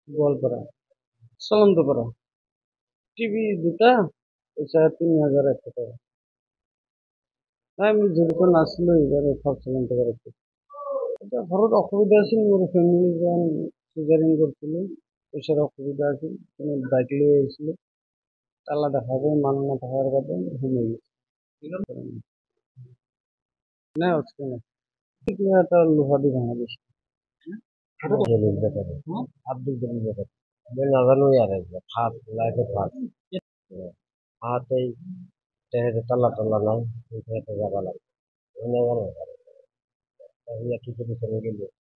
Goalpara চলন্তপাৰা TV দুটা পইচা ৩,১০০ টাকা। নাই আমি জড়িত নাছিলোঁ এইবাৰ চলন্তপাৰাত। এতিয়া ঘৰত অসুবিধা আছিল, মোৰ ফেমিলিজন চিজাৰিং কৰিছিলোঁ, পইচাৰ অসুবিধা আছিল, বাইক লৈ আহিছিলোঁ, তালা দেখা পাই মানুহ নথকাৰ বাবে সোমাই গৈছে। নাই অচকে নাই, কিবা এটা লোহা দি ভাঙা দিছে। আব্দুল জলিল বেটারি। আমি নাজানো ইয়ার ফাঁস লাইফে ফাঁস হাতেই তালা টালা নাই, যাবা লাগে।